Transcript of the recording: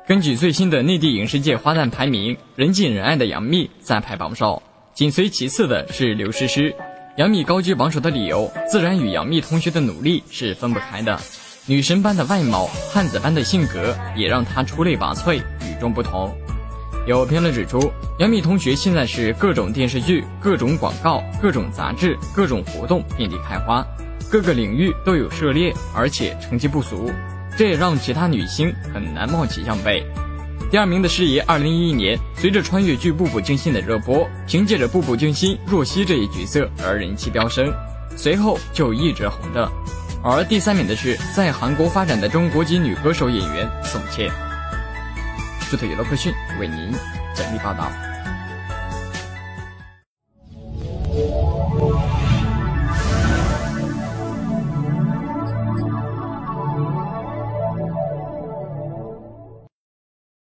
根据最新的内地影视界花旦排名，人见人爱的杨幂在排榜首，紧随其次的是刘诗诗。杨幂高居榜首的理由，自然与杨幂同学的努力是分不开的。女神般的外貌，汉子般的性格，也让她出类拔萃，与众不同。有评论指出，杨幂同学现在是各种电视剧、各种广告、各种杂志、各种活动遍地开花，各个领域都有涉猎，而且成绩不俗，这也让其他女星很难貌其项背。第二名的师爷2011年随着穿越剧《步步惊心》的热播，凭借着步步惊心若曦这一角色而人气飙升，随后就一直红的。而第三名的是在韩国发展的中国籍女歌手演员宋茜。这条娱乐快讯为您整理报道。